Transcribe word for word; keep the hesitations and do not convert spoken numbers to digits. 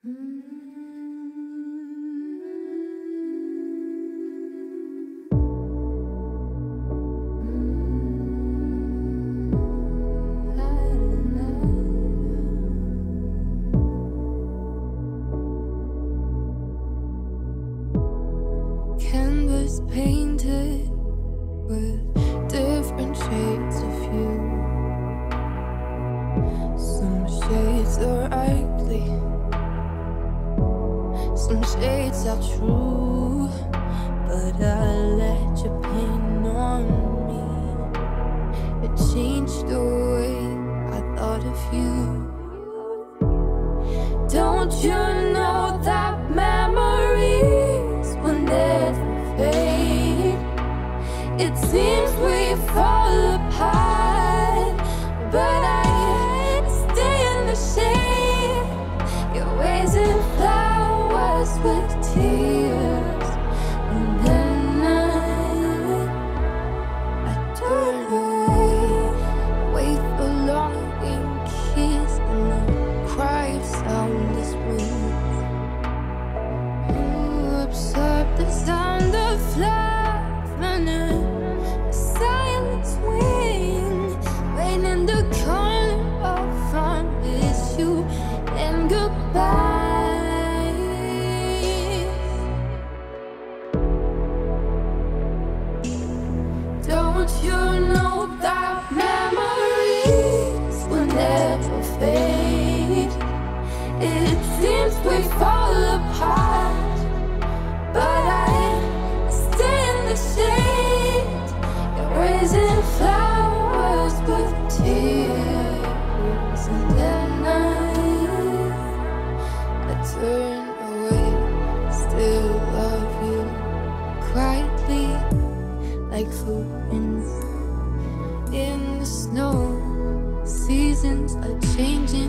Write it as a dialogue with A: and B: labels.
A: Canvas painted with different shades of hue. Some shades are ugly, some shades are true, but I let you paint on me. It changed the way I thought of you. Don't you know that memories will never fade? It seems we fall apart, but I stay in the shade. You're raising flowers with tears, and then I, I turn away, wait for longing kiss and a cry of soundless wings. You absorb the sound of love and a silence wing, waiting in the corner of front is you and goodbye. Don't you know that memories will never fade? It seems we fall apart, but I stay in the shade. You're raising flowers with tears, and then I, I turn away, still love you quietly, like footprints in the snow. Seasons are changing.